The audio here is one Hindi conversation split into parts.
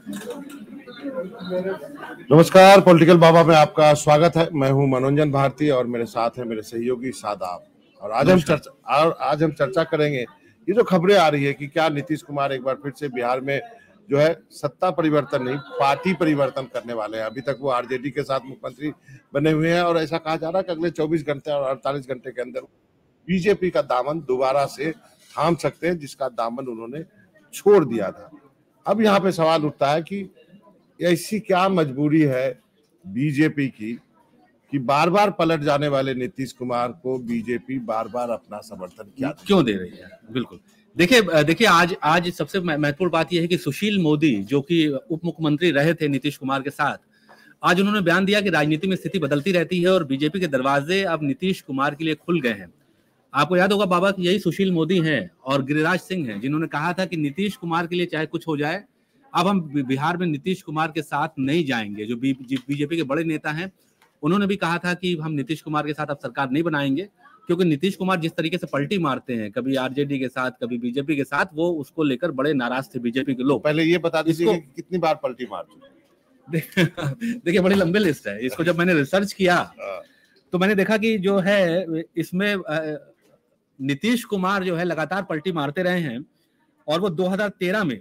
नमस्कार, पॉलिटिकल बाबा में आपका स्वागत है। मैं हूं मनोरंजन भारती और मेरे साथ हैं मेरे सहयोगी शादाब। और आज हम चर्चा करेंगे ये जो खबरें आ रही है कि क्या नीतीश कुमार एक बार फिर से बिहार में जो है सत्ता परिवर्तन नहीं पार्टी परिवर्तन करने वाले हैं। अभी तक वो आरजेडी के साथ मुख्यमंत्री बने हुए हैं और ऐसा कहा जा रहा है कि अगले 24 घंटे और 48 घंटे के अंदर बीजेपी का दामन दोबारा से थाम सकते हैं, जिसका दामन उन्होंने छोड़ दिया था। अब यहाँ पे सवाल उठता है कि ऐसी क्या मजबूरी है बीजेपी की कि बार बार पलट जाने वाले नीतीश कुमार को बीजेपी बार बार अपना समर्थन क्यों दे रही है। बिल्कुल देखिए आज सबसे महत्वपूर्ण बात यह है कि सुशील मोदी जो कि उप मुख्यमंत्री रहे थे नीतीश कुमार के साथ, आज उन्होंने बयान दिया कि राजनीति में स्थिति बदलती रहती है और बीजेपी के दरवाजे अब नीतीश कुमार के लिए खुल गए हैं। आपको याद होगा बाबा कि यही सुशील मोदी हैं और गिरिराज सिंह हैं जिन्होंने कहा था कि नीतीश कुमार के लिए चाहे कुछ हो जाए, अब हम बिहार में नीतीश कुमार के साथ नहीं जाएंगे। जो बीजेपी के बड़े नेता हैं उन्होंने भी कहा था कि हम नीतीश कुमार के साथ अब सरकार नहीं बनाएंगे, क्योंकि नीतीश कुमार जिस तरीके से पलटी मारते हैं, कभी आरजेडी के साथ कभी बीजेपी के साथ, वो उसको लेकर बड़े नाराज थे बीजेपी के लोग। पहले ये बता दीजिए कि कितनी बार पलटी मार चुके। देखिए बड़ी लंबी लिस्ट है। इसको जब मैंने रिसर्च किया तो मैंने देखा कि जो है इसमें नीतीश कुमार जो है लगातार पलटी मारते रहे हैं। और वो 2013 में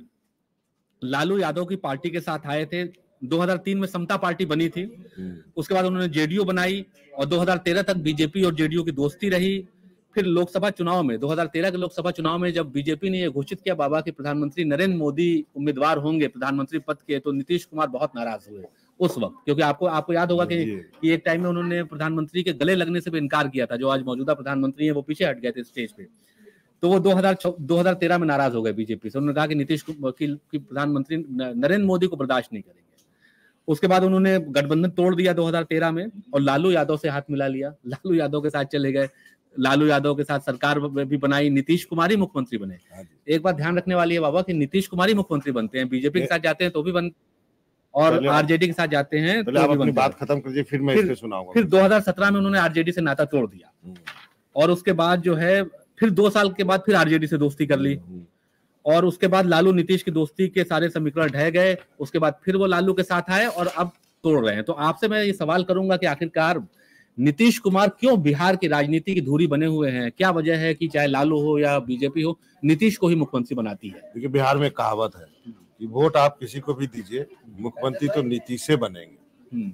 लालू यादव की पार्टी के साथ आए थे। 2003 में समता पार्टी बनी थी, उसके बाद उन्होंने जेडीयू बनाई और 2013 तक बीजेपी और जेडीयू की दोस्ती रही। फिर लोकसभा चुनाव में 2013 के लोकसभा चुनाव में जब बीजेपी ने यह घोषित किया बाबा कि प्रधानमंत्री नरेंद्र मोदी उम्मीदवार होंगे प्रधानमंत्री पद के, तो नीतीश कुमार बहुत नाराज हुए उस वक्त, क्योंकि आपको याद होगा कि एक टाइम में उन्होंने प्रधानमंत्री के गले लगने से भी इनकार किया था। जो आज मौजूदा प्रधानमंत्री है वो पीछे हट गए थे स्टेज पे, तो वो 2013 में नाराज हो गए बीजेपी से। उन्होंने कहा कि नीतीश की प्रधानमंत्री नरेंद्र मोदी को बर्दाश्त नहीं करेंगे। उसके बाद उन्होंने गठबंधन तोड़ दिया 2013 में और लालू यादव से हाथ मिला लिया, लालू यादव के साथ चले गए, लालू यादव के साथ सरकार भी बनाई, नीतीश कुमार ही मुख्यमंत्री बने। एक बात ध्यान रखने वाली है बाबा कि नीतीश कुमार ही मुख्यमंत्री बनते हैं, बीजेपी के साथ जाते हैं तो भी बन, और आरजेडी के साथ जाते हैं तो आप अपनी बात खत्म कीजिए, फिर मैं इसको सुनाऊंगा। फिर 2017 में उन्होंने आरजेडी से नाता तोड़ दिया और उसके बाद जो है फिर 2 साल के बाद फिर आरजेडी से दोस्ती कर ली और उसके बाद लालू नीतीश की दोस्ती के सारे समीकरण ढह गए। उसके बाद फिर वो लालू के साथ आए और अब तोड़ रहे हैं। तो आपसे मैं ये सवाल करूंगा कि आखिरकार नीतीश कुमार क्यों बिहार की राजनीति की धुरी बने हुए हैं? क्या वजह है कि चाहे लालू हो या बीजेपी हो, नीतीश को ही मुख्यमंत्री बनाती है? देखिए, बिहार में कहावत है कि वोट आप किसी को भी दीजिए, मुख्यमंत्री तो नीतीश से बनेंगे।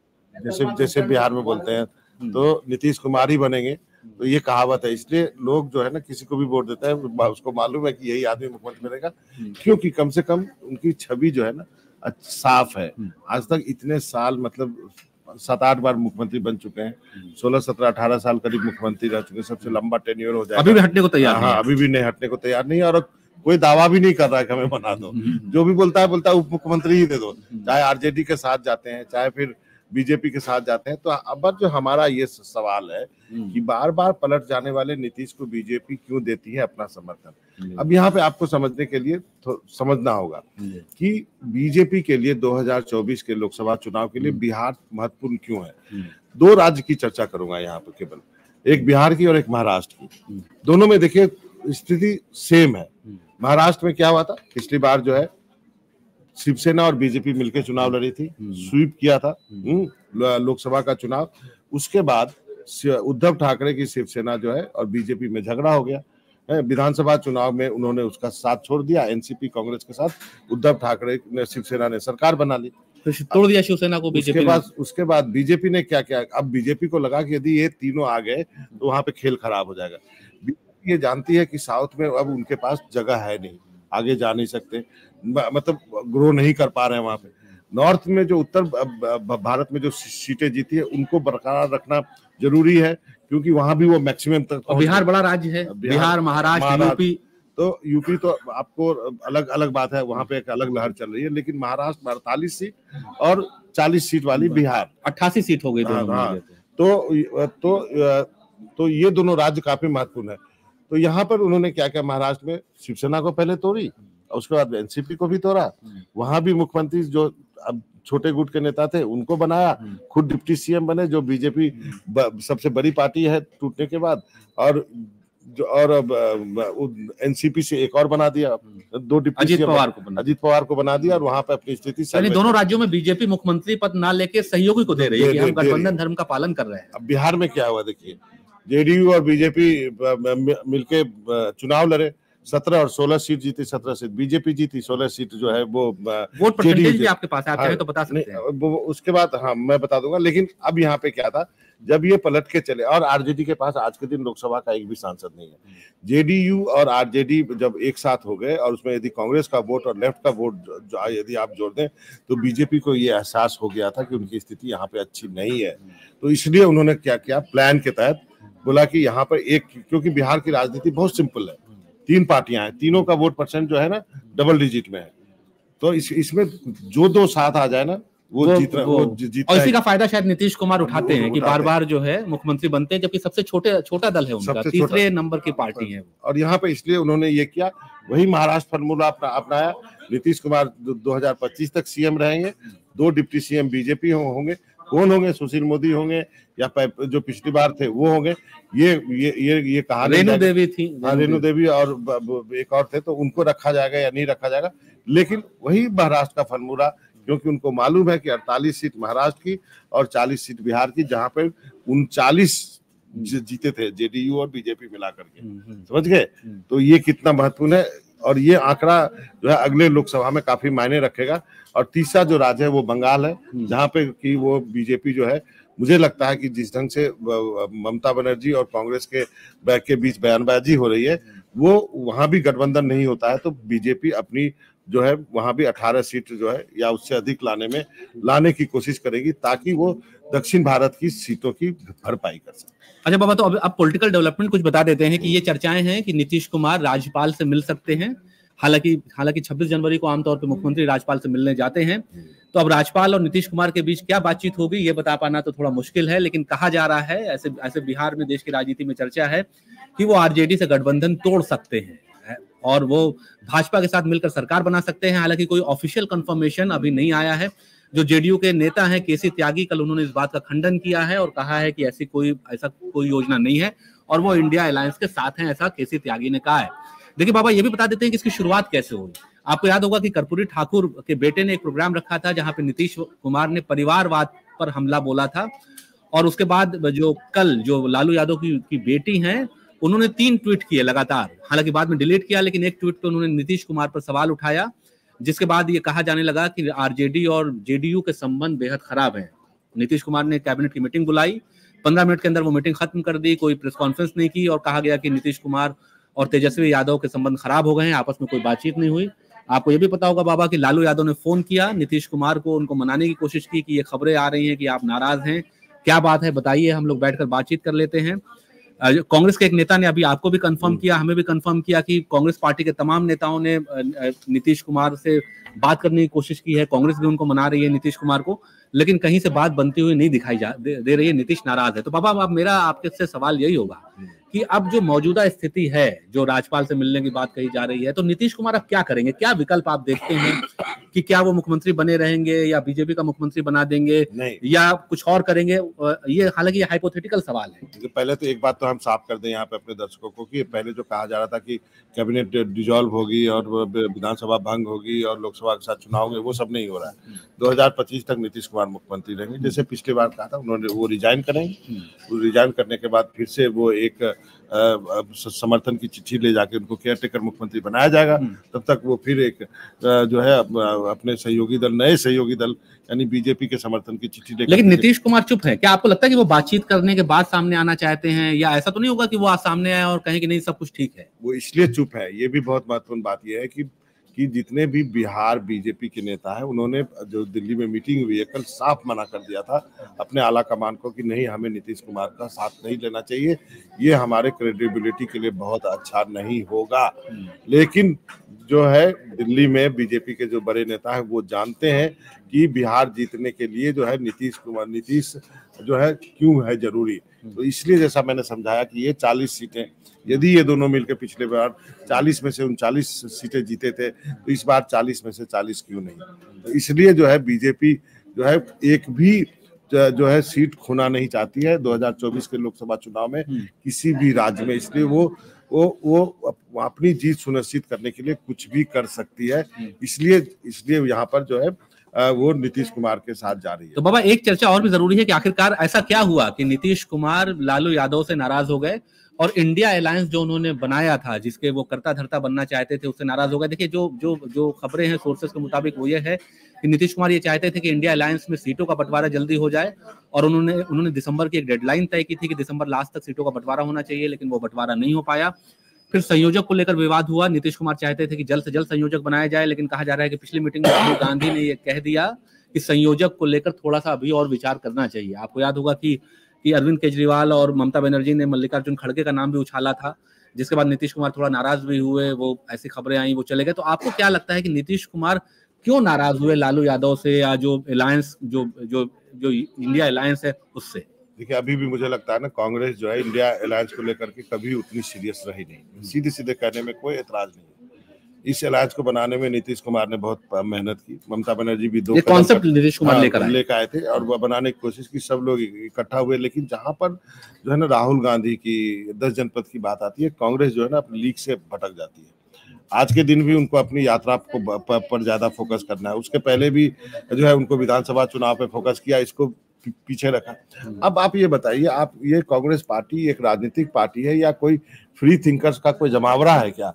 जैसे बिहार में बोलते हैं तो नीतीश कुमार ही बनेंगे, तो ये कहावत है। इसलिए लोग जो है ना किसी को भी वोट देता है उसको मालूम है कि यही आदमी मुख्यमंत्री बनेगा, क्योंकि कम से कम उनकी छवि जो है ना साफ है। आज तक इतने साल मतलब 7-8 बार मुख्यमंत्री बन चुके हैं, 16, 17, 18 साल करीब मुख्यमंत्री रह चुके हैं। सबसे लंबा टेन्योर हो जाएगा। अभी भी हटने को तैयार नहीं है। अभी भी नहीं हटने को तैयार नहीं, और कोई दावा भी नहीं कर रहा है कि हमें बना दो। जो भी बोलता है उप मुख्यमंत्री ही दे दो, चाहे आरजेडी के साथ जाते हैं चाहे फिर बीजेपी के साथ जाते हैं। तो अब जो हमारा ये सवाल है कि बार बार पलट जाने वाले नीतीश को बीजेपी क्यों देती है अपना समर्थन। अब यहाँ पे आपको समझने के लिए समझना होगा कि बीजेपी के लिए 2024 के लोकसभा चुनाव के लिए बिहार महत्वपूर्ण क्यों है। 2 राज्य की चर्चा करूंगा यहाँ पे, केवल एक बिहार की और एक महाराष्ट्र की। दोनों में देखिए स्थिति सेम है। महाराष्ट्र में क्या हुआ था, पिछली बार जो है शिवसेना और बीजेपी मिलकर चुनाव लड़ी थी, स्वीप किया था लोकसभा का चुनाव। उसके बाद उद्धव ठाकरे की शिवसेना जो है और बीजेपी में झगड़ा हो गया। विधानसभा चुनाव में उन्होंने उसका साथ छोड़ दिया, एनसीपी कांग्रेस के साथ उद्धव ठाकरे ने शिवसेना ने सरकार बना ली, तोड़ दिया शिवसेना को बीजेपी। उसके बाद बीजेपी ने क्या किया, अब बीजेपी को लगा कि यदि ये तीनों आ गए तो वहां पे खेल खराब हो जाएगा। बीजेपी ये जानती है कि साउथ में अब उनके पास जगह है नहीं, आगे जा नहीं सकते, मतलब ग्रो नहीं कर पा रहे हैं वहां पे। नॉर्थ में जो उत्तर भारत में जो सीटें जीती है उनको बरकरार रखना जरूरी है, क्योंकि वहां भी वो मैक्सिमम तक। बिहार बड़ा राज्य है, बिहार, महाराष्ट्र, यूपी। तो यूपी तो आपको अलग अलग बात है, वहां पे एक अलग लहर चल रही है। लेकिन महाराष्ट्र 48 सीट और 40 सीट वाली बिहार 88 सीट हो गई दोनों। तो ये दोनों राज्य काफी महत्वपूर्ण है। तो यहाँ पर उन्होंने क्या किया, महाराष्ट्र में शिवसेना को पहले तोड़ी, उसके बाद एनसीपी को भी तोड़ा। वहां भी मुख्यमंत्री जो अब छोटे गुट के नेता थे उनको बनाया, खुद डिप्टी सीएम बने, जो बीजेपी सबसे बड़ी पार्टी है टूटने के बाद। और जो और एनसीपी से एक और बना दिया, 2 डिप्टी अजीत पवार को बना दिया और वहां पे अपनी स्थिति दोनों राज्यों में बीजेपी मुख्यमंत्री पद ना लेके सहयोगी को दे रही है कि हम गठबंधन धर्म का पालन कर रहे हैं। अब बिहार में क्या हुआ देखिए, जेडीयू और बीजेपी मिलके चुनाव लड़े, 17 और 16 सीट जीती, 17 सीट बीजेपी जीती, 16 सीट जो है वो वोट परसेंटेज भी आपके पास है, आप चाहे तो बता सकते हैं। उसके बाद हाँ मैं बता दूंगा, लेकिन अब यहाँ पे क्या था, जब ये पलट के चले और आरजेडी के पास आज के दिन लोकसभा का एक भी सांसद नहीं है, जेडीयू और आरजेडी जब एक साथ हो गए और उसमें यदि कांग्रेस का वोट और लेफ्ट का वोट यदि आप जोड़ दें तो बीजेपी को ये एहसास हो गया था कि उनकी स्थिति यहाँ पे अच्छी नहीं है। तो इसलिए उन्होंने क्या किया, प्लान के तहत बोला कि यहाँ पर एक, क्योंकि बिहार की राजनीति बहुत सिंपल है, 3 पार्टियां हैं, तीनों का वोट परसेंट जो है ना डबल डिजिट में है, तो इसमें जो 2 साथ आ जाए ना वो जीत और इसी का फायदा शायद नीतीश कुमार उठाते हैं कि बार बार जो है मुख्यमंत्री बनते हैं, जबकि सबसे छोटा दल है उनका, तीसरे नंबर की पार्टी है। और यहाँ पे इसलिए उन्होंने ये किया, वही महाराष्ट्र फॉर्मूला अपनाया। नीतीश कुमार 2025 तक सीएम रहेंगे, 2 डिप्टी सीएम बीजेपी होंगे, कौन होंगे, सुशील मोदी होंगे या जो पिछली बार थे वो होंगे, ये कहा रेणु देवी थी, रेणु देवी और एक और थे, तो उनको रखा जाएगा या नहीं रखा जाएगा, लेकिन वही महाराष्ट्र का फॉर्मूला, क्योंकि उनको मालूम है कि 48 सीट महाराष्ट्र की और 40 सीट बिहार की, जहां पे 39 जीते थे जेडीयू और बीजेपी मिला करके, समझ गए। तो ये कितना महत्वपूर्ण है और ये आंकड़ा जो है अगले लोकसभा में काफी मायने रखेगा। और तीसरा जो राज्य है वो बंगाल है, जहाँ पे कि वो बीजेपी जो है, मुझे लगता है कि जिस ढंग से ममता बनर्जी और कांग्रेस के बीच बयानबाजी हो रही है, वो वहां भी गठबंधन नहीं होता है, तो बीजेपी अपनी जो है वहां भी 18 सीट जो है या उससे अधिक लाने की कोशिश करेगी, ताकि वो दक्षिण भारत की सीटों की भरपाई कर सके। अच्छा बाबा, तो अब पॉलिटिकल डेवलपमेंट कुछ बता देते हैं कि ये चर्चाएं हैं कि नीतीश कुमार राज्यपाल से मिल सकते हैं, हालांकि 26 जनवरी को आमतौर पर मुख्यमंत्री राज्यपाल से मिलने जाते हैं, तो अब राज्यपाल और नीतीश कुमार के बीच क्या बातचीत होगी ये बता पाना तो थोड़ा मुश्किल है, लेकिन कहा जा रहा है, ऐसे बिहार में देश की राजनीति में चर्चा है कि वो आरजेडी से गठबंधन तोड़ सकते हैं और वो भाजपा के साथ मिलकर सरकार बना सकते हैं। हालांकि कोई ऑफिशियल कंफर्मेशन अभी नहीं आया है। जो जेडीयू के नेता हैं केसी त्यागी, कल उन्होंने इस बात का खंडन किया है और कहा है कि ऐसा कोई योजना नहीं है और वो इंडिया अलायंस के साथ हैं, ऐसा केसी त्यागी ने कहा है। देखिए बाबा, ये भी बता देते हैं कि इसकी शुरुआत कैसे हुई। आपको याद होगा कि कर्पूरी ठाकुर के बेटे ने एक प्रोग्राम रखा था जहां पे नीतीश कुमार ने परिवारवाद पर हमला बोला था, और उसके बाद जो लालू यादव की बेटी हैं, उन्होंने 3 ट्वीट किए लगातार, हालांकि बाद में डिलीट किया, लेकिन एक ट्वीट पे उन्होंने नीतीश कुमार पर सवाल उठाया, जिसके बाद ये कहा जाने लगा कि आरजेडी और जेडीयू के संबंध बेहद खराब हैं। नीतीश कुमार ने कैबिनेट की मीटिंग बुलाई, 15 मिनट के अंदर वो मीटिंग खत्म कर दी, कोई प्रेस कॉन्फ्रेंस नहीं की और कहा गया कि नीतीश कुमार और तेजस्वी यादव के संबंध खराब हो गए हैं, आपस में कोई बातचीत नहीं हुई। आपको ये भी पता होगा बाबा कि लालू यादव ने फोन किया नीतीश कुमार को, उनको मनाने की कोशिश की कि ये खबरें आ रही हैं कि आप नाराज हैं, क्या बात है बताइए, हम लोग बैठकर बातचीत कर लेते हैं। कांग्रेस के एक नेता ने अभी आपको भी कंफर्म किया, हमें भी कंफर्म किया कि कांग्रेस पार्टी के तमाम नेताओं ने नीतीश कुमार से बात करने की कोशिश की है, कांग्रेस भी उनको मना रही है नीतीश कुमार को, लेकिन कहीं से बात बनती हुई नहीं दिखाई दे रही है, नीतीश नाराज है। तो पापा अब मेरा आपके से सवाल यही होगा कि अब जो मौजूदा स्थिति है, जो राज्यपाल से मिलने की बात कही जा रही है, तो नीतीश कुमार अब क्या करेंगे, क्या विकल्प आप देखते हैं कि क्या वो मुख्यमंत्री बने रहेंगे या बीजेपी का मुख्यमंत्री बना देंगे या कुछ और करेंगे? ये हालांकि ये हाइपोथेटिकल सवाल है। पहले तो एक बात तो हम साफ कर दें यहाँ पे अपने दर्शकों को कि पहले जो कहा जा रहा था कि कैबिनेट डिसॉल्व होगी और विधानसभा भंग होगी और लोकसभा के साथ चुनाव होंगे, वो सब नहीं हो रहा है। 2025 तक नीतीश कुमार मुख्यमंत्री रहेंगे, जैसे पिछली बार कहा था उन्होंने, वो रिजाइन करेंगे, वो रिजाइन करने के बाद फिर से वो एक समर्थन की चिट्ठी ले जाके उनको केयरटेकर मुख्यमंत्री बनाया जाएगा। तब तक वो फिर एक जो है अपने सहयोगी दल, नए सहयोगी दल यानी बीजेपी के समर्थन की चिट्ठी लेकर। लेकिन नीतीश कुमार चुप है, क्या आपको लगता है कि वो बातचीत करने के बाद सामने आना चाहते हैं, या ऐसा तो नहीं होगा कि वो आज सामने आए और कहें कि नहीं सब कुछ ठीक है? वो इसलिए चुप है, ये भी बहुत महत्वपूर्ण बात यह है कि जितने भी बिहार बीजेपी के नेता हैं, उन्होंने जो दिल्ली में मीटिंग हुई है कल, साफ मना कर दिया था अपने आला कमान को कि नहीं, हमें नीतीश कुमार का साथ नहीं लेना चाहिए, ये हमारे क्रेडिबिलिटी के लिए बहुत अच्छा नहीं होगा। लेकिन जो है दिल्ली में बीजेपी के जो बड़े नेता हैं वो जानते हैं कि बिहार जीतने के लिए जो है नीतीश जो है क्यों है जरूरी। तो इसलिए जैसा मैंने समझाया कि ये 40 सीटें, यदि ये दोनों मिलकर पिछले बार 40 में से 39 सीटें जीते थे, तो इस बार 40 में से 40 क्यों नहीं। तो इसलिए जो है बीजेपी जो है एक भी जो है सीट खोना नहीं चाहती है 2024 के लोकसभा चुनाव में किसी भी राज्य में, इसलिए वो अपनी जीत सुनिश्चित करने के लिए कुछ भी कर सकती है, इसलिए यहाँ पर जो है वो नीतीश कुमार के साथ जा रही है। तो बाबा एक चर्चा और भी जरूरी है कि आखिरकार ऐसा क्या हुआ कि नीतीश कुमार लालू यादव से नाराज हो गए और इंडिया अलायंस जो उन्होंने बनाया था, जिसके वो करता धरता बनना चाहते थे, उससे नाराज हो गए। देखिए जो खबरें हैं सोर्सेस के मुताबिक वो ये है कि नीतीश कुमार ये चाहते थे कि इंडिया अलायंस में सीटों का बंटवारा जल्दी हो जाए और उन्होंने दिसंबर की एक डेडलाइन तय की थी कि दिसंबर लास्ट तक सीटों का बंटवारा होना चाहिए, लेकिन वो बंटवारा नहीं हो पाया। फिर संयोजक को लेकर विवाद हुआ। नीतीश कुमार चाहते थे कि जल्द से जल्द संयोजक बनाया जाए, लेकिन कहा जा रहा है कि पिछली मीटिंग में राहुल गांधी ने ये कह दिया कि संयोजक को लेकर थोड़ा सा अभी और विचार करना चाहिए। आपको याद होगा कि अरविंद केजरीवाल और ममता बनर्जी ने मल्लिकार्जुन खड़गे का नाम भी उछाला था, जिसके बाद नीतीश कुमार थोड़ा नाराज भी हुए, वो ऐसी खबरें आई वो चले गए। तो आपको क्या लगता है कि नीतीश कुमार क्यों नाराज हुए लालू यादव से या जो अलायंस जो इंडिया अलायंस है उससे? देखिए अभी भी मुझे लगता है ना, कांग्रेस जो है इंडिया अलायंस को लेकर के कभी उतनी सीरियस रही नहीं। सीधे सीधे कहने में कोई एतराज नहीं है। इस अलायंस को बनाने में नीतीश कुमार ने बहुत मेहनत की। ममता बनर्जी भी दो कॉन्सेप्ट नीतीश कुमार लेकर आए थे और वह बनाने की कोशिश की, सब लोग इकट्ठा हुए। लेकिन जहां पर जो है ना राहुल गांधी की 10 जनपद की बात आती है, कांग्रेस जो है ना अपनी लीग से भटक जाती है। आज के दिन भी उनको अपनी यात्रा को पर ज्यादा फोकस करना है। उसके पहले भी जो है उनको विधानसभा चुनाव पे फोकस किया, इसको पीछे रखा। अब आप ये बताइए, आप ये कांग्रेस पार्टी एक राजनीतिक पार्टी है या कोई फ्री थिंकर्स का कोई जमावड़ा है क्या?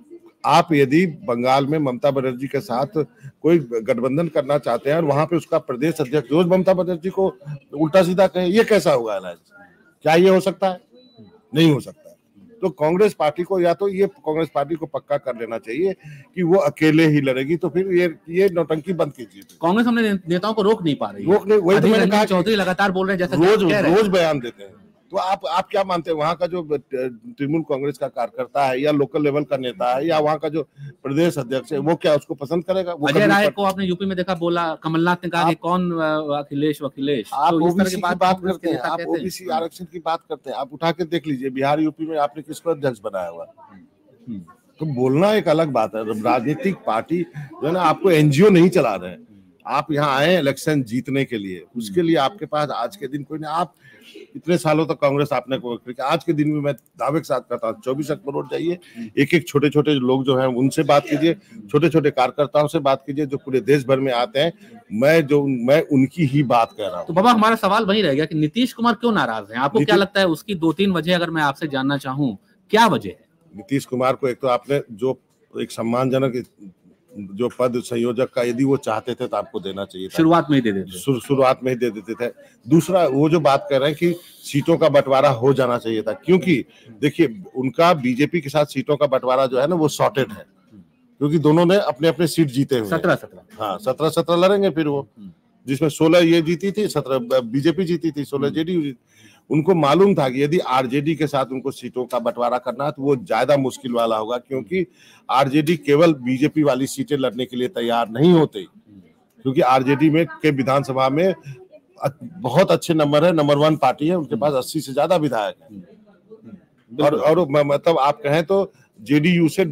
आप यदि बंगाल में ममता बनर्जी के साथ कोई गठबंधन करना चाहते हैं और वहां पे उसका प्रदेश अध्यक्ष रोज ममता बनर्जी को उल्टा सीधा कहे, ये कैसा होगा अलायंस? क्या ये हो सकता है? नहीं हो सकता है। तो कांग्रेस पार्टी को या तो ये कांग्रेस पार्टी को पक्का कर लेना चाहिए कि वो अकेले ही लड़ेगी, तो फिर ये नौटंकी बंद कीजिए। कांग्रेस अपने नेताओं को रोक नहीं पा रही है। वही तो मैंने कहा, चौधरी लगातार बोल रहे हैं, जैसा रोज बयान देते हैं। तो आप क्या मानते हैं, वहां का जो तृणमूल कांग्रेस का कार्यकर्ता है या लोकल लेवल का नेता है या वहां का जो प्रदेश अध्यक्ष है, वो क्या उसको पसंद करेगा? अजय राय को आपने यूपी में देखा, बोला, कमलनाथ ने कहा कि कौन अखिलेश। आप ओबीसी की बात करते हैं, आप ओबीसी आरक्षण की बात करते हैं, आप उठा के देख लीजिए बिहार यूपी में आपने किसको अध्यक्ष बनाया हुआ। तो बोलना एक अलग बात है। राजनीतिक पार्टी जो है ना, आपको एनजीओ नहीं चला रहे हैं। आप यहाँ आए इलेक्शन जीतने के लिए, उसके लिए आपके पास आज के दिन कोई नहीं। आप इतने सालों तक कांग्रेस आपने को, आज के दिन में मैं दावे के साथ कहता हूँ 24 अक्टूबर जाइए, एक छोटे छोटे लोग जो हैं उनसे बात कीजिए, छोटे छोटे कार्यकर्ताओं से बात कीजिए जो पूरे देश भर में आते हैं। मैं उनकी ही बात कह रहा हूँ। तो बाबा हमारा सवाल वही रह गया कि नीतीश कुमार क्यों नाराज हैं? आपको क्या लगता है उसकी 2-3 वजह अगर मैं आपसे जानना चाहूँ, क्या वजह है? नीतीश कुमार को एक तो आपने जो एक सम्मानजनक जो पद संयोजक का यदि वो चाहते थे तो आपको देना चाहिए था, शुरुआत में ही दे देते, शुरुआत में ही दे देते थे। दूसरा, वो जो बात कर रहे हैं कि सीटों का बंटवारा हो जाना चाहिए था, क्योंकि देखिए उनका बीजेपी के साथ सीटों का बंटवारा जो है ना वो सॉर्टेड है, क्योंकि दोनों ने अपने अपने सीट जीते हुए 17 लड़ेंगे। फिर वो जिसमें 16 ये जीती थी, 17 बीजेपी जीती थी, 16 जेडीयू। उनको मालूम था कि यदि आरजेडी के साथ उनको सीटों का बंटवारा करना है तो वो ज्यादा मुश्किल वाला होगा, क्योंकि आरजेडी केवल बीजेपी वाली सीटें लड़ने के लिए तैयार नहीं होते, क्योंकि आरजेडी में के विधानसभा में बहुत अच्छे नंबर है, नंबर 1 पार्टी है, उनके पास 80 से ज्यादा विधायक है। और मतलब आप कहें तो जेडीयू से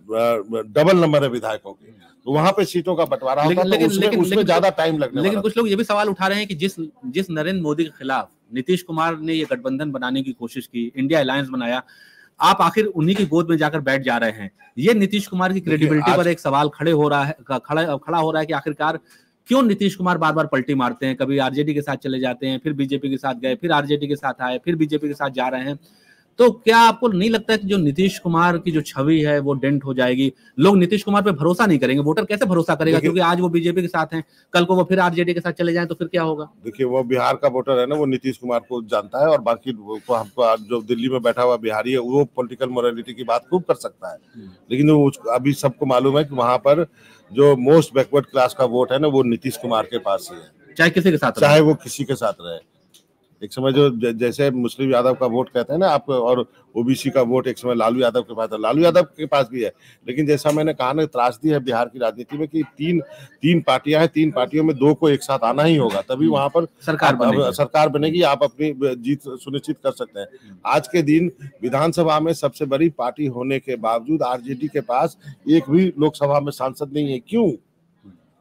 डबल नंबर है विधायकों के, तो वहां पे सीटों का बंटवारा होगा, तो उसमें ज्यादा टाइम लगने वाला। लेकिन कुछ लोग ये भी सवाल उठा रहे हैं कि जिस नरेंद्र मोदी के खिलाफ नीतीश कुमार ने ये गठबंधन बनाने की कोशिश की, इंडिया अलायंस बनाया, आप आखिर उन्हीं की गोद में जाकर बैठ जा रहे हैं। ये नीतीश कुमार की क्रेडिबिलिटी पर एक सवाल खड़ा हो रहा है कि आखिरकार क्यों नीतीश कुमार बार बार पलटी मारते हैं? कभी आरजेडी के साथ चले जाते हैं, फिर बीजेपी के साथ गए, फिर आरजेडी के साथ आए, फिर बीजेपी के साथ जा रहे हैं। तो क्या आपको नहीं लगता है कि जो नीतीश कुमार की जो छवि है वो डेंट हो जाएगी? लोग नीतीश कुमार पे भरोसा नहीं करेंगे, वोटर कैसे भरोसा करेगा? क्योंकि आज वो बीजेपी के साथ हैं, कल को वो फिर आरजेडी के साथ चले जाएं तो फिर क्या होगा? देखिए वो बिहार का वोटर है ना, वो नीतीश कुमार को जानता है, और बाकी हमको जो दिल्ली में बैठा हुआ बिहारी है वो पॉलिटिकल मोरालिटी की बात खूब कर सकता है, लेकिन वो अभी सबको मालूम है कि वहां पर जो मोस्ट बैकवर्ड क्लास का वोट है ना वो नीतीश कुमार के पास ही है, चाहे किसी के साथ, चाहे वो किसी के साथ रहे। एक समय जो जैसे मुस्लिम यादव का वोट कहते हैं ना आप, और ओबीसी का वोट एक समय लालू यादव के पास था, लालू यादव के पास भी है। लेकिन जैसा मैंने कहा ना, त्रासदी है बिहार की राजनीति में कि तीन पार्टियां हैं, 3 पार्टियों में 2 को एक साथ आना ही होगा, तभी वहां पर सरकार बनेगी, आप अपनी जीत सुनिश्चित कर सकते हैं। आज के दिन विधानसभा में सबसे बड़ी पार्टी होने के बावजूद आरजेडी के पास एक भी लोकसभा में सांसद नहीं है। क्यों?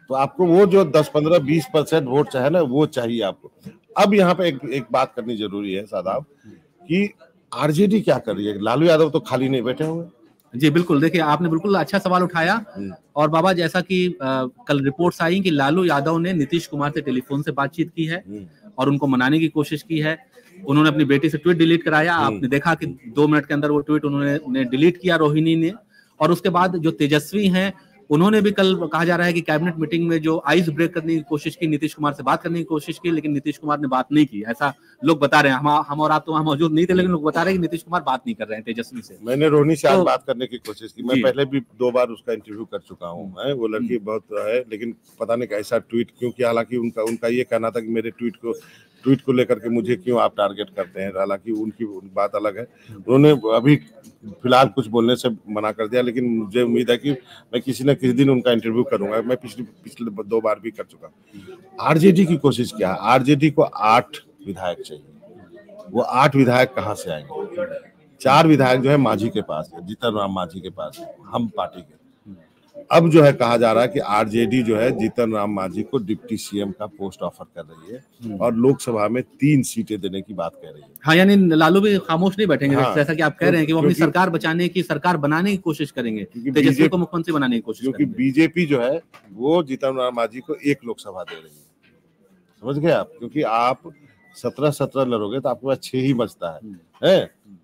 तो आपको वो जो 10-15-20% वोट चाहे ना, वो चाहिए आपको। अब यहाँ पे एक बात करनी जरूरी है साहब कि आरजेडी क्या कर रही है। लालू यादव तो खाली नहीं बैठे हुए। जी बिल्कुल, देखिए आपने बिल्कुल अच्छा सवाल उठाया। और बाबा, जैसा कि कल रिपोर्ट्स आई कि लालू यादव ने नीतीश कुमार से टेलीफोन से बातचीत की है और उनको मनाने की कोशिश की है। उन्होंने अपनी बेटी से ट्वीट डिलीट कराया। आपने देखा कि 2 मिनट के अंदर वो ट्वीट उन्होंने डिलीट किया, रोहिणी ने। और उसके बाद जो तेजस्वी हैं, उन्होंने भी कल कहा जा रहा है कि कैबिनेट मीटिंग में जो आइस ब्रेक करने की कोशिश की, नीतीश कुमार से बात करने की कोशिश की, लेकिन नीतीश कुमार ने बात नहीं की, ऐसा लोग बता रहे हैं। हम और आप तो वहां मौजूद नहीं थे, लेकिन लोग बता रहे हैं कि नीतीश कुमार बात नहीं कर रहे हैं तेजस्वी से। मैंने रोहिणी से आज बात करने की कोशिश की। मैं पहले भी 2 बार उसका इंटरव्यू कर चुका हूँ। वो लड़की बहुत है, लेकिन पता नहीं कैसा ट्वीट, क्योंकि हालांकि उनका ये कहना था कि मेरे ट्वीट को लेकर के मुझे क्यों आप टारगेट करते हैं। हालांकि उनकी बात अलग है। उन्होंने अभी फिलहाल कुछ बोलने से मना कर दिया, लेकिन मुझे उम्मीद है कि मैं किसी न किसी दिन उनका इंटरव्यू करूंगा। मैं पिछले 2 बार भी कर चुका। आरजेडी की कोशिश क्या है? आरजेडी को 8 विधायक चाहिए। वो 8 विधायक कहाँ से आएंगे? 4 विधायक जो है मांझी के पास है, जीतन राम मांझी के पास है, हम पार्टी के। अब जो है कहा जा रहा है कि आरजेडी जो है जीतन राम मांझी को डिप्टी सीएम का पोस्ट ऑफर कर रही है और लोकसभा में 3 सीटें देने की बात कह रही है। हाँ, यानी लालू भी खामोश नहीं बैठेंगे। हाँ, जैसा कि आप कह रहे हैं कि वो अपनी सरकार बचाने की, सरकार बनाने की कोशिश करेंगे, तेजस्वी को मुख्यमंत्री बनाने की कोशिश करेंगे। क्योंकि बीजेपी जो है वो जीतन राम मांझी को 1 लोकसभा दे रही है। समझ गए आप? क्योंकि आप 17 लड़ोगे तो आपके पास 6 ही बचता है।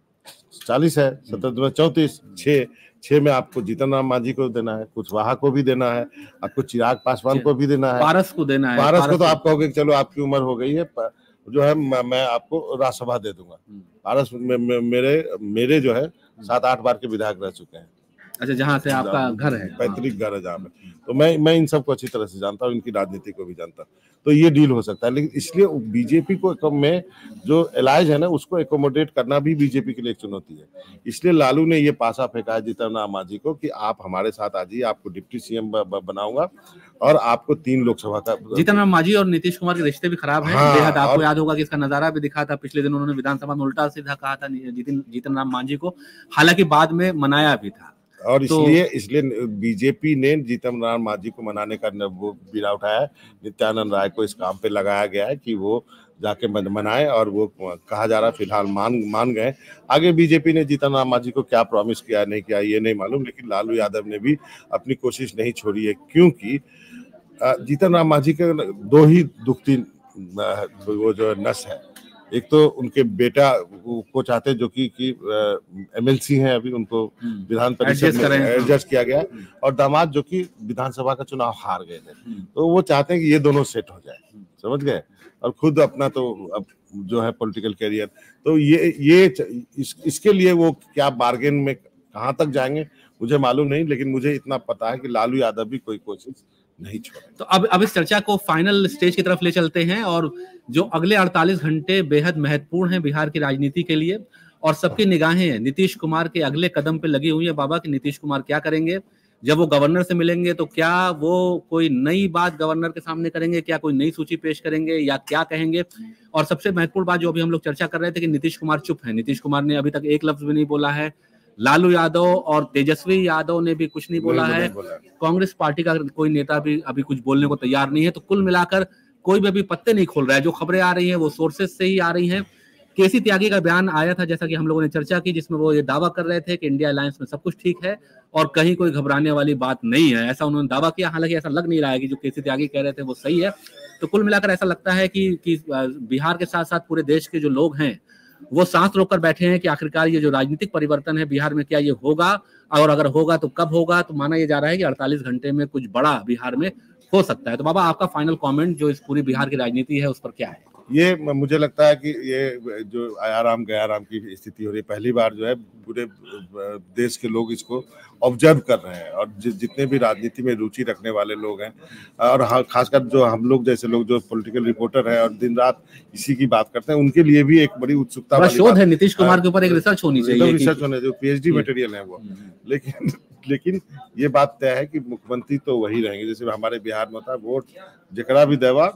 40 है, 17 34, 6 में आपको जीतन राम मांझी को देना है, कुशवाहा को भी देना है, आपको चिराग पासवान को भी देना है, पारस को देना है। पारस को तो आप कहोगे चलो आपकी उम्र हो गई है, जो है मैं आपको राज्यसभा दे दूंगा। पारस मेरे जो है 7-8 बार के विधायक रह चुके हैं। अच्छा, जहाँ से आपका घर है, पैतृक घर है जहाँ पे, तो मैं इन सबको अच्छी तरह से जानता हूँ, इनकी राजनीति को भी जानता हूँ। तो ये डील हो सकता है, लेकिन इसलिए बीजेपी को में जो एलाइज है ना, उसको एकोमोडेट करना भी बीजेपी के लिए एक चुनौती है। इसलिए लालू ने ये पासा फेंका है जीतन राम मांझी को कि आप हमारे साथ आ जाइए, आपको डिप्टी सीएम बनाऊंगा और आपको 3 लोकसभा का। जीतन राम मांझी और नीतीश कुमार के रिश्ते भी खराब हैं। बेहद आपको याद होगा कि इसका नजारा भी दिखा था पिछले दिन। उन्होंने विधानसभा में उल्टा सीधा कहा था जीतन राम मांझी को, हालांकि बाद में मनाया भी था। और इसलिए बीजेपी ने जीतन राम मांझी को मनाने का वो बीड़ा उठाया है। नित्यानंद राय को इस काम पे लगाया गया है कि वो जाके मनाए, और वो कहा जा रहा है फिलहाल मान गए। आगे बीजेपी ने जीतन राम मांझी को क्या प्रॉमिस किया नहीं किया ये नहीं मालूम, लेकिन लालू यादव ने भी अपनी कोशिश नहीं छोड़ी है। क्योंकि जीतन राम मांझी के 2 ही दुखती वो जो नस है। एक तो उनके बेटा को चाहते जो कि एमएलसी हैं, अभी उनको विधान परिषद में एडजस्ट किया गया, और दामाद जो कि विधानसभा का चुनाव हार गए थे, तो वो चाहते हैं कि ये दोनों सेट हो जाए। समझ गए? और खुद अपना तो अब जो है पॉलिटिकल कैरियर, तो इसके लिए वो क्या बार्गेन में कहाँ तक जाएंगे मुझे मालूम नहीं, लेकिन मुझे इतना पता है कि लालू यादव भी कोई कोशिश नहीं छोड़ा। तो अब इस चर्चा को फाइनल स्टेज की तरफ ले चलते हैं, और जो अगले 48 घंटे बेहद महत्वपूर्ण हैं बिहार की राजनीति के लिए, और सबकी निगाहें नीतीश कुमार के अगले कदम पे लगी हुई है बाबा कि नीतीश कुमार क्या करेंगे। जब वो गवर्नर से मिलेंगे तो क्या वो कोई नई बात गवर्नर के सामने करेंगे, क्या कोई नई सूची पेश करेंगे, या क्या कहेंगे। और सबसे महत्वपूर्ण बात जो अभी हम लोग चर्चा कर रहे थे कि नीतीश कुमार चुप है। नीतीश कुमार ने अभी तक एक लफ्ज भी नहीं बोला है। लालू यादव और तेजस्वी यादव ने भी कुछ नहीं बोला है। कांग्रेस पार्टी का कोई नेता भी अभी कुछ बोलने को तैयार नहीं है। तो कुल मिलाकर कोई भी अभी पत्ते नहीं खोल रहा है। जो खबरें आ रही हैं वो सोर्सेज से ही आ रही हैं। केसी त्यागी का बयान आया था, जैसा कि हम लोगों ने चर्चा की, जिसमें वो ये दावा कर रहे थे कि इंडिया अलायंस में सब कुछ ठीक है और कहीं कोई घबराने वाली बात नहीं है, ऐसा उन्होंने दावा किया। हालांकि ऐसा लग नहीं रहा है कि जो केसी त्यागी कह रहे थे वो सही है। तो कुल मिलाकर ऐसा लगता है कि बिहार के साथ साथ पूरे देश के जो लोग हैं वो सांस रोककर बैठे हैं कि आखिरकार ये जो राजनीतिक परिवर्तन है बिहार में, क्या ये होगा, और अगर होगा तो कब होगा। तो माना ये जा रहा है कि 48 घंटे में कुछ बड़ा बिहार में हो सकता है। तो बाबा, आपका फाइनल कमेंट जो इस पूरी बिहार की राजनीति है उस पर क्या है? ये मुझे लगता है कि ये जो आयाराम गयाराम की स्थिति हो रही है, पहली बार जो है पूरे देश के लोग इसको ऑब्जर्व कर रहे हैं, और जितने भी राजनीति में रुचि रखने वाले लोग हैं, और खासकर जो हम लोग जैसे लोग जो पॉलिटिकल रिपोर्टर हैं और दिन रात इसी की बात करते हैं, उनके लिए भी एक बड़ी उत्सुकता वाली शोध है। नीतीश कुमार के ऊपर एक रिसर्च होनी चाहिए, रिसर्च होने जो पीएचडी मटेरियल है वो। लेकिन ये बात तय है कि मुख्यमंत्री तो वही रहेंगे। जैसे हमारे बिहार में था वोट जकरा भी देवा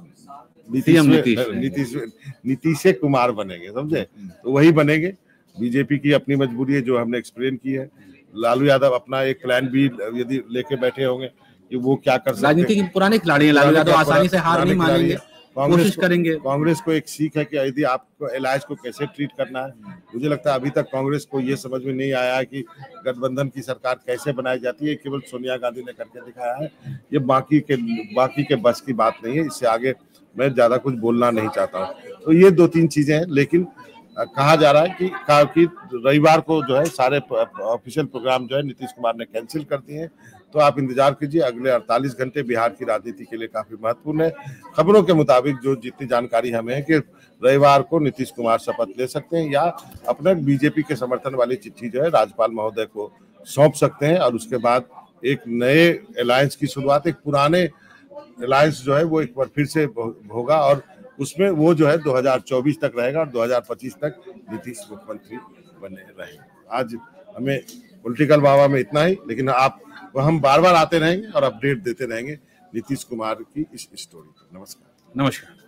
नीतीश कुमार बनेंगे, समझे? तो वही बनेंगे। बीजेपी की अपनी मजबूरी है जो हमने एक्सप्लेन की है। लालू यादव अपना एक प्लान भी यदि लेके बैठे होंगे, कि वो क्या कर सकते हैं। राजनीति की पुराने खिलाड़ी हैं लालू यादव, आसानी से हार नहीं मानेंगे, कोशिश करेंगे। कांग्रेस को एक सीख है कि यदि आपको इलाज को कैसे ट्रीट करना है। मुझे लगता है अभी तक कांग्रेस को ये समझ में नहीं आया है कि गठबंधन की सरकार कैसे बनाई जाती है। केवल सोनिया गांधी ने करके दिखाया है, ये बाकी के बस की बात नहीं है। इससे आगे मैं ज्यादा कुछ बोलना नहीं चाहता हूँ। तो ये 2-3 चीजें हैं, लेकिन कहा जा रहा है कि रविवार को जो है सारे ऑफिशियल प्रोग्राम जो है नीतीश कुमार ने कैंसिल कर दिए हैं। तो आप इंतजार कीजिए, अगले 48 घंटे बिहार की राजनीति के लिए काफी महत्वपूर्ण है। खबरों के मुताबिक जो जितनी जानकारी हमें है कि रविवार को नीतीश कुमार शपथ ले सकते हैं या अपने बीजेपी के समर्थन वाली चिट्ठी जो है राज्यपाल महोदय को सौंप सकते हैं, और उसके बाद एक नए अलायंस की शुरुआत, एक पुराने अलायंस जो है वो एक बार फिर से होगा, और उसमें वो जो है 2024 तक रहेगा और 2025 तक नीतीश मुख्यमंत्री बने रहेंगे। आज हमें पॉलिटिकल वावा में इतना ही, लेकिन हम बार बार आते रहेंगे और अपडेट देते रहेंगे नीतीश कुमार की इस स्टोरी पर। नमस्कार। नमस्कार।